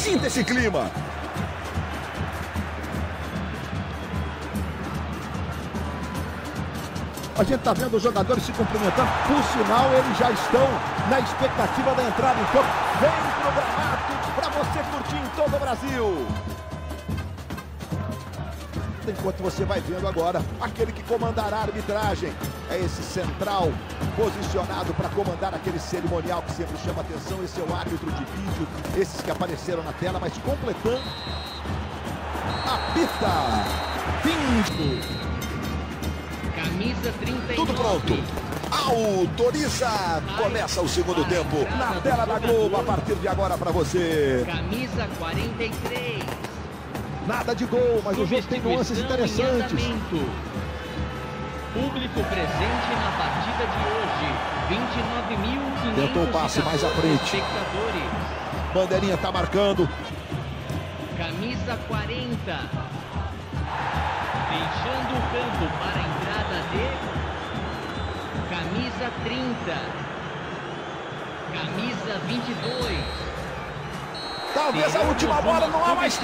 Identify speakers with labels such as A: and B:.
A: Sinta esse clima. A gente está vendo os jogadores se cumprimentando. Por sinal, eles já estão na expectativa da entrada em campo. Vem pro gramado para você curtir em todo o Brasil. Enquanto você vai vendo agora, aquele que comandará a arbitragem é esse central posicionado para comandar aquele cerimonial que sempre chama atenção. Esse é o árbitro de vídeo, esses que apareceram na tela, mas completando. Apita! Vindo!
B: Camisa 39.
A: Tudo pronto. Autoriza. Começa o segundo tempo na tela da Globo a partir de agora para você.
B: Camisa 43.
A: Nada de gol, mas o jogo tem nuances interessantes.
B: Público presente na partida de hoje. 29.500.
A: Tentou o passe mais à frente.
B: Espectadores.
A: Bandeirinha tá marcando.
B: Camisa 40. Deixando o campo para a entrada de camisa 30, camisa 22.
A: Talvez a última bola, não há mais tempo.